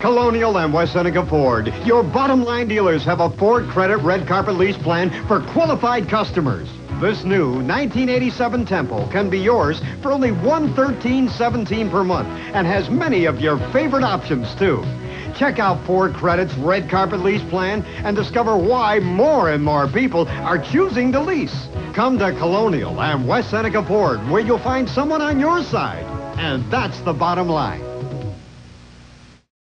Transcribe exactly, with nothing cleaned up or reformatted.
Colonial and West Seneca Ford, your bottom line dealers, have a Ford Credit red carpet lease plan for qualified customers. This new nineteen eighty-seven Tempo can be yours for only one hundred thirteen dollars and seventeen cents per month and has many of your favorite options, too. Check out Ford Credit's red carpet lease plan and discover why more and more people are choosing to lease. Come to Colonial and West Seneca Ford, where you'll find someone on your side. And that's the bottom line.